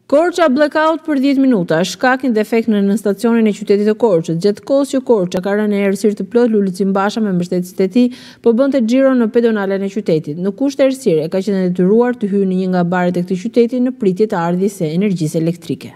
Korça blackout për 10 minuta, shkak një defekt në stacionin e qytetit të Korçës. Gjatë kohës që Korça ka rënë në errësirë të plot, Lulëci Mbasha me mbështetësit e tij po bënte xhiro në pedonalen e qytetit. Në kusht errësire ka qenë detyruar të hyjë në një nga baret e këtij qyteti në pritje të ardhjes së energjisë elektrike.